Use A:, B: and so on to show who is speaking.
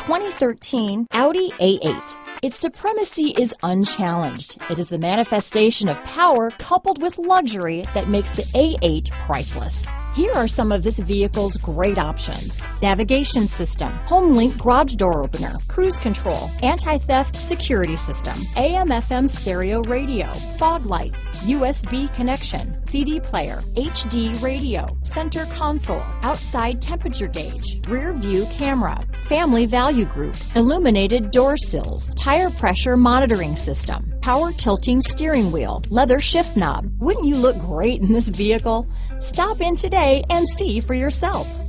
A: 2013 Audi A8. Its supremacy is unchallenged. It is the manifestation of power coupled with luxury that makes the A8 priceless. Here are some of this vehicle's great options: navigation system, home link garage door opener, cruise control, anti-theft security system, AM/FM stereo radio, fog lights, USB connection, CD player, HD radio, center console, outside temperature gauge, rear view camera, family value group, illuminated door sills, tire pressure monitoring system, power tilting steering wheel, leather shift knob. Wouldn't you look great in this vehicle? Stop in today and see for yourself.